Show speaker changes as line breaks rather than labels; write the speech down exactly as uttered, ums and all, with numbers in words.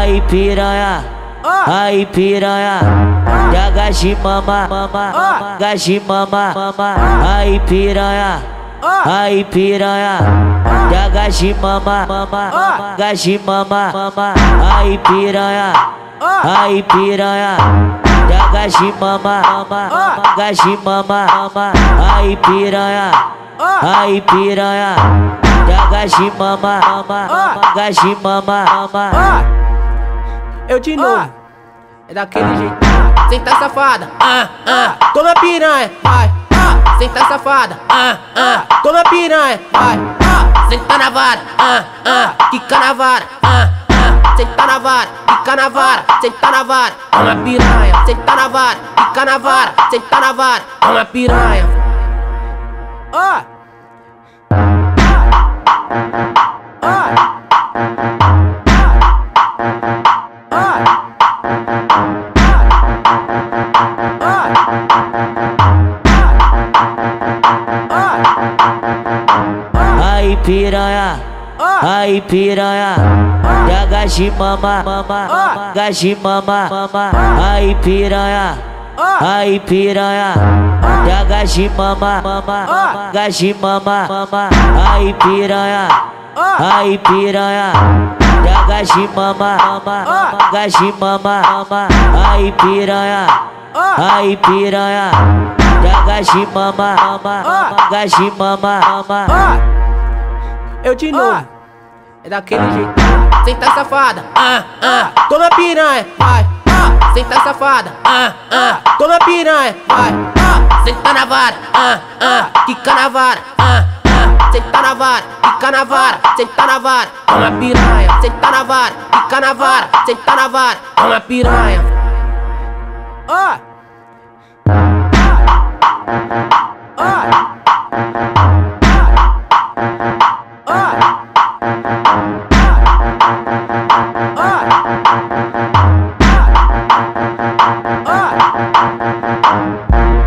Aí piranha, aí piranha, joga de mama, mama, gaji mama, mama. Aí piranha, aí piranha, joga de mama, mama, gaji mama, mama. Aí piranha, aí piranha, joga de mama, mama, gaji mama, mama. Aí piranha, aí piranha, joga de mama, mama, gaji mama, mama.
Eu de novo, é daquele jeito. Senta safada, ah, ah, toma piranha, vai, ah, senta safada, ah, ah, toma piranha, vai, ah, senta na vara, ah, ah, quica na vara, ah, ah, senta na vara, quica na vara, senta na vara, toma piranha, senta na vara, quica na vara, senta na vara, toma piranha. Ah!
Aí piranha, aí piranha, joga de mama, mama, gaji mama, mama. Aí piranha, aí piranha, joga de mama, mama, gaji mama, mama. Aí piranha, aí piranha, joga de mama, mama, gaji mama, mama. Aí piranha, aí piranha, joga de mama, mama, gaji mama, mama.
Eu de novo, é daquele jeito. Senta safada, ah, ah, toma piranha, vai, ah, senta safada, ah, ah, toma piranha, vai, ah, senta na vara, ah, ah, quica na vara, ah, ah, senta na vara, quica na vara, senta na vara, toma piranha, senta na vara, quica na vara, senta na vara, toma piranha. Ah!
Ah!